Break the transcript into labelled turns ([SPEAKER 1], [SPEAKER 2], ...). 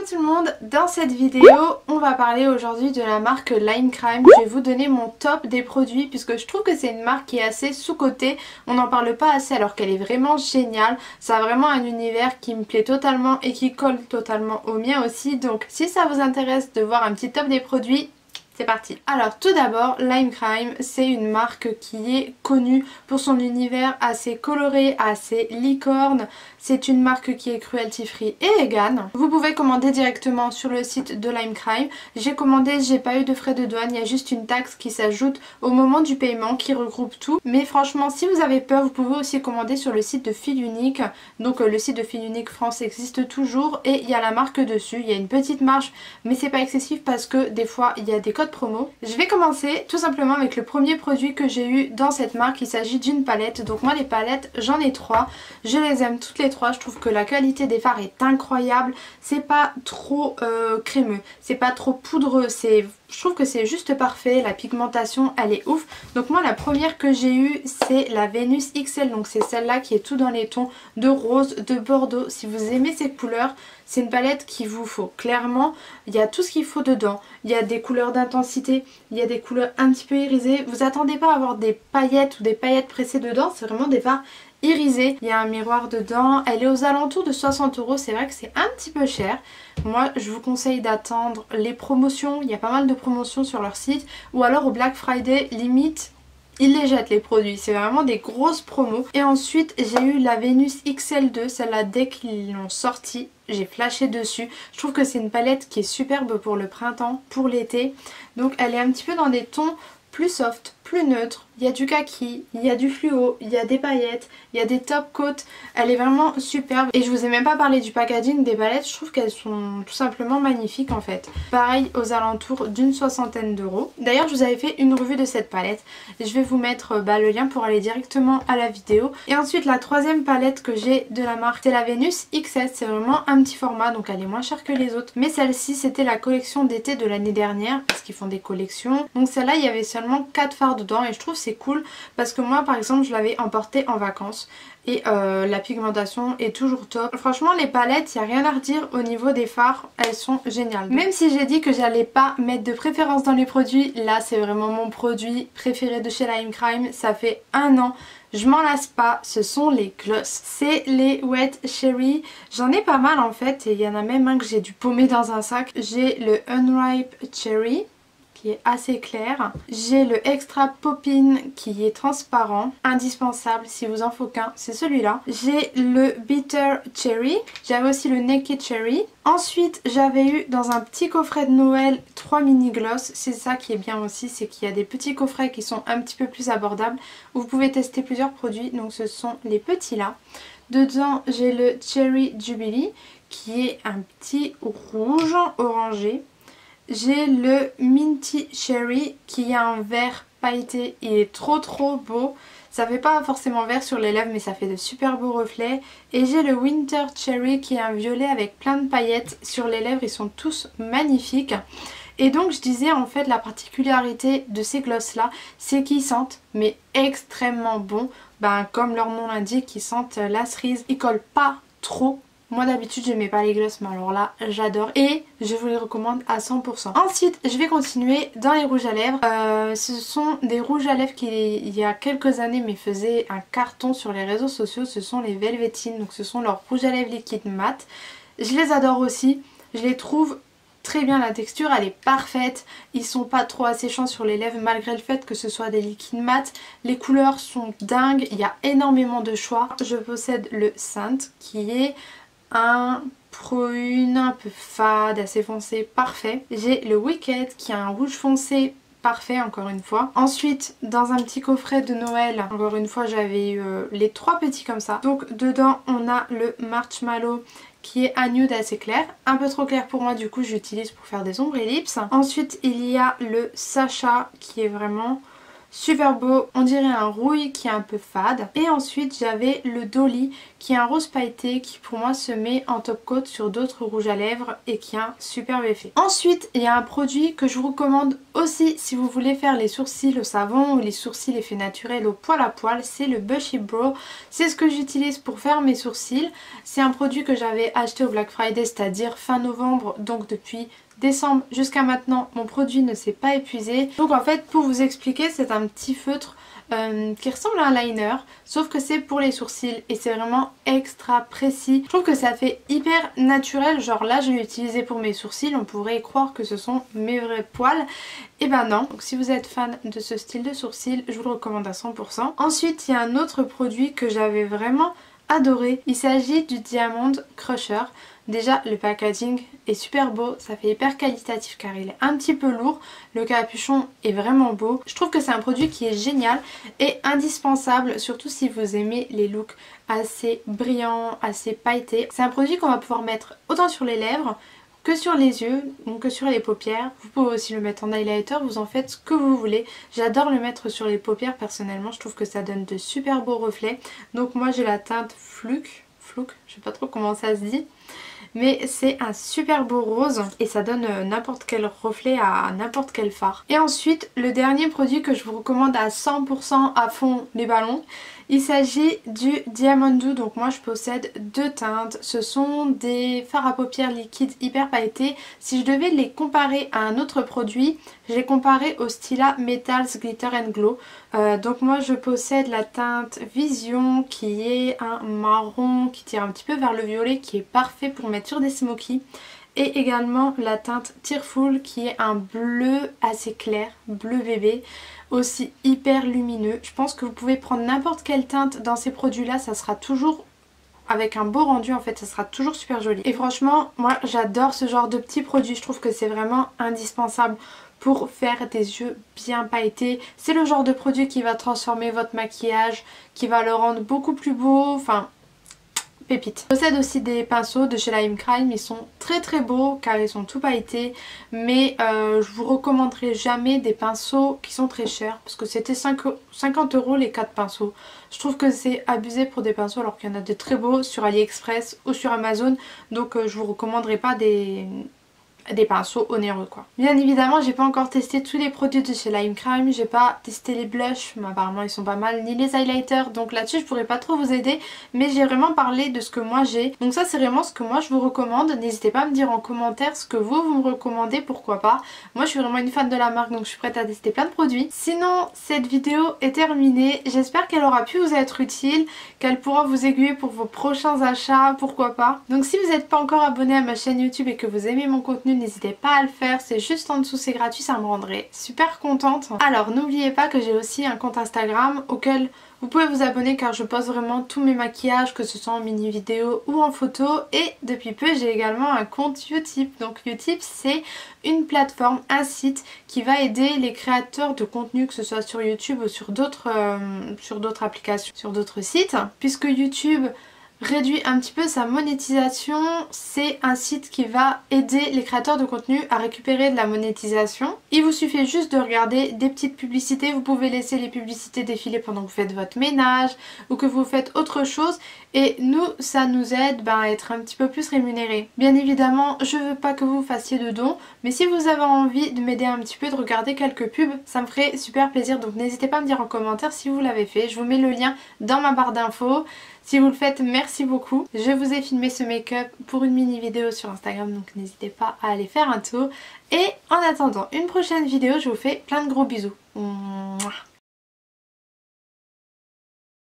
[SPEAKER 1] tout le monde, dans cette vidéo on va parler aujourd'hui de la marque Lime Crime. Je vais vous donner mon top des produits puisque je trouve que c'est une marque qui est assez sous-cotée. On n'en parle pas assez alors qu'elle est vraiment géniale. Ça a vraiment un univers qui me plaît totalement et qui colle totalement au mien aussi. Donc si ça vous intéresse de voir un petit top des produits, c'est parti. Alors tout d'abord, Lime Crime, c'est une marque qui est connue pour son univers assez coloré, assez licorne. C'est une marque qui est cruelty free et vegan. Vous pouvez commander directement sur le site de Lime Crime. J'ai commandé, j'ai pas eu de frais de douane, il y a juste une taxe qui s'ajoute au moment du paiement qui regroupe tout. Mais franchement, si vous avez peur, vous pouvez aussi commander sur le site de Fil Unique. Donc le site de Fil Unique France existe toujours et il y a la marque dessus. Il y a une petite marge mais c'est pas excessif parce que des fois il y a des codes promo. Je vais commencer tout simplement avec le premier produit que j'ai eu dans cette marque. Il s'agit d'une palette. Donc moi les palettes j'en ai 3. Je les aime toutes les 3. Je trouve que la qualité des fards est incroyable. C'est pas trop crémeux, c'est pas trop poudreux, je trouve que c'est juste parfait. La pigmentation elle est ouf. Donc moi la première que j'ai eue c'est la Venus XL. Donc c'est celle-là qui est tout dans les tons de rose, de bordeaux. Si vous aimez ces couleurs, c'est une palette qu'il vous faut. Clairement, il y a tout ce qu'il faut dedans. Il y a des couleurs d'intensité, il y a des couleurs un petit peu irisées. Vous attendez pas à avoir des paillettes ou des paillettes pressées dedans. C'est vraiment des fards irisés. Il y a un miroir dedans. Elle est aux alentours de 60 €. C'est vrai que c'est un petit peu cher. Moi, je vous conseille d'attendre les promotions. Il y a pas mal de promotions sur leur site. Ou alors au Black Friday, limite, ils les jettent les produits, c'est vraiment des grosses promos. Et ensuite j'ai eu la Venus XL2, celle-là dès qu'ils l'ont sortie, j'ai flashé dessus. Je trouve que c'est une palette qui est superbe pour le printemps, pour l'été. Donc elle est un petit peu dans des tons plus soft, plus neutres. Il y a du kaki, il y a du fluo, il y a des paillettes, il y a des top coats. Elle est vraiment superbe. Et je vous ai même pas parlé du packaging des palettes. Je trouve qu'elles sont tout simplement magnifiques en fait. Pareil aux alentours d'une 60aine d'euros. D'ailleurs je vous avais fait une revue de cette palette. Je vais vous mettre le lien pour aller directement à la vidéo. Et ensuite la troisième palette que j'ai de la marque c'est la Venus XS. C'est vraiment un petit format donc elle est moins chère que les autres. Mais celle-ci c'était la collection d'été de l'année dernière parce qu'ils font des collections. Donc celle-là il y avait seulement 4 fards dedans et je trouve c'est cool parce que moi par exemple je l'avais emporté en vacances et la pigmentation est toujours top. Franchement les palettes il n'y a rien à redire au niveau des fards, elles sont géniales. Même si j'ai dit que j'allais pas mettre de préférence dans les produits, là c'est vraiment mon produit préféré de chez Lime Crime. Ça fait un an, je m'en lasse pas, ce sont les gloss. C'est les Wet Cherry, j'en ai pas mal en fait et il y en a même un que j'ai dû paumer dans un sac. J'ai le Unripe Cherry qui est assez clair. J'ai le Extra Poppin qui est transparent, indispensable si vous en faut qu'un, c'est celui-là. J'ai le Bitter Cherry, j'avais aussi le Naked Cherry. Ensuite j'avais eu dans un petit coffret de Noël 3 mini gloss, c'est ça qui est bien aussi, c'est qu'il y a des petits coffrets qui sont un petit peu plus abordables où vous pouvez tester plusieurs produits, donc ce sont les petits là. Dedans j'ai le Cherry Jubilee qui est un petit rouge orangé. J'ai le Minty Cherry qui a un vert pailleté, il est trop beau. Ça fait pas forcément vert sur les lèvres mais ça fait de super beaux reflets. Et j'ai le Winter Cherry qui est un violet avec plein de paillettes sur les lèvres, ils sont tous magnifiques. Et donc je disais en fait la particularité de ces gloss là c'est qu'ils sentent mais extrêmement bon. Comme leur nom l'indique, ils sentent la cerise, ils collent pas trop. Moi d'habitude j'aimais pas les gloss mais alors là j'adore et je vous les recommande à 100%. Ensuite je vais continuer dans les rouges à lèvres. Ce sont des rouges à lèvres qui il y a quelques années mais faisaient un carton sur les réseaux sociaux. Ce sont les Velveteen, donc ce sont leurs rouges à lèvres liquide mat. Je les adore aussi, je les trouve très bien, la texture elle est parfaite, ils sont pas trop asséchants sur les lèvres malgré le fait que ce soit des liquides mat. Les couleurs sont dingues, il y a énormément de choix. Je possède le Saint qui est un prune un peu fade, assez foncé, parfait. J'ai le Wicked qui a un rouge foncé parfait encore une fois. Ensuite dans un petit coffret de Noël, encore une fois j'avais eu les 3 petits comme ça. Donc dedans on a le Marshmallow qui est un nude assez clair, un peu trop clair pour moi du coup j'utilise pour faire des ombres ellipses. Ensuite il y a le Sacha qui est vraiment super beau, on dirait un rouille qui est un peu fade. Et ensuite j'avais le Dolly qui est un rose pailleté qui pour moi se met en top coat sur d'autres rouges à lèvres et qui a un superbe effet. Ensuite il y a un produit que je vous recommande aussi si vous voulez faire les sourcils au savon ou les sourcils effet naturel au poil à poil, c'est le Bushy Brow. C'est ce que j'utilise pour faire mes sourcils. C'est un produit que j'avais acheté au Black Friday, c'est-à-dire fin novembre, donc depuis décembre jusqu'à maintenant mon produit ne s'est pas épuisé. Donc en fait pour vous expliquer, c'est un petit feutre qui ressemble à un liner, sauf que c'est pour les sourcils et c'est vraiment extra précis. Je trouve que ça fait hyper naturel, genre là je l'ai utilisé pour mes sourcils, on pourrait croire que ce sont mes vrais poils. Et ben non, donc si vous êtes fan de ce style de sourcils, je vous le recommande à 100%. Ensuite il y a un autre produit que j'avais vraiment adoré, il s'agit du Diamond Crusher. Déjà le packaging est super beau, ça fait hyper qualitatif car il est un petit peu lourd, le capuchon est vraiment beau. Je trouve que c'est un produit qui est génial et indispensable, surtout si vous aimez les looks assez brillants, assez pailletés. C'est un produit qu'on va pouvoir mettre autant sur les lèvres que sur les yeux, donc que sur les paupières. Vous pouvez aussi le mettre en highlighter, vous en faites ce que vous voulez. J'adore le mettre sur les paupières personnellement, je trouve que ça donne de super beaux reflets. Donc moi j'ai la teinte Flouk, je sais pas trop comment ça se dit. Mais c'est un super beau rose et ça donne n'importe quel reflet à n'importe quel fard. Et ensuite le dernier produit que je vous recommande à 100% à fond les ballons, il s'agit du Diamond Doux. Donc moi je possède deux teintes, ce sont des fards à paupières liquides hyper pailletés. Si je devais les comparer à un autre produit, je les comparais au Stila Metals Glitter and Glow. Donc moi je possède la teinte Vision qui est un marron qui tire un petit peu vers le violet, qui est parfait pour mettre sur des smokies. Et également la teinte Tearful qui est un bleu assez clair, bleu bébé, aussi hyper lumineux. Je pense que vous pouvez prendre n'importe quelle teinte dans ces produits là, ça sera toujours avec un beau rendu, en fait ça sera toujours super joli. Et franchement moi j'adore ce genre de petits produits, je trouve que c'est vraiment indispensable pour faire des yeux bien pailletés. C'est le genre de produit qui va transformer votre maquillage, qui va le rendre beaucoup plus beau, enfin pépite. Je possède aussi des pinceaux de chez Lime Crime, ils sont très très beaux car ils sont tout pailletés, mais je vous recommanderai jamais des pinceaux qui sont très chers parce que c'était 50 € les 4 pinceaux. Je trouve que c'est abusé pour des pinceaux alors qu'il y en a de très beaux sur AliExpress ou sur Amazon, donc je vous recommanderai pas des pinceaux onéreux quoi. Bien évidemment j'ai pas encore testé tous les produits de chez Lime Crime, j'ai pas testé les blushs mais apparemment ils sont pas mal, ni les highlighters, donc là-dessus je pourrais pas trop vous aider, mais j'ai vraiment parlé de ce que moi j'ai. Donc ça c'est vraiment ce que moi je vous recommande, n'hésitez pas à me dire en commentaire ce que vous me recommandez, pourquoi pas. Moi je suis vraiment une fan de la marque donc je suis prête à tester plein de produits. Sinon cette vidéo est terminée, j'espère qu'elle aura pu vous être utile, qu'elle pourra vous aiguiller pour vos prochains achats, pourquoi pas. Donc si vous n'êtes pas encore abonné à ma chaîne YouTube et que vous aimez mon contenu, n'hésitez pas à le faire, c'est juste en dessous, c'est gratuit, ça me rendrait super contente. Alors n'oubliez pas que j'ai aussi un compte Instagram auquel vous pouvez vous abonner car je poste vraiment tous mes maquillages, que ce soit en mini vidéo ou en photo. Et depuis peu j'ai également un compte Utip. Donc Utip c'est une plateforme, un site qui va aider les créateurs de contenu, que ce soit sur YouTube ou sur d'autres applications, sur d'autres sites, puisque YouTube réduit un petit peu sa monétisation. C'est un site qui va aider les créateurs de contenu à récupérer de la monétisation. Il vous suffit juste de regarder des petites publicités, vous pouvez laisser les publicités défiler pendant que vous faites votre ménage ou que vous faites autre chose et nous ça nous aide à être un petit peu plus rémunérés. Bien évidemment je veux pas que vous fassiez de dons, mais si vous avez envie de m'aider un petit peu, de regarder quelques pubs, ça me ferait super plaisir, donc n'hésitez pas à me dire en commentaire si vous l'avez fait. Je vous mets le lien dans ma barre d'infos. Si vous le faites, merci beaucoup. Je vous ai filmé ce make-up pour une mini vidéo sur Instagram, donc n'hésitez pas à aller faire un tour. Et en attendant une prochaine vidéo, je vous fais plein de gros bisous. Mouah.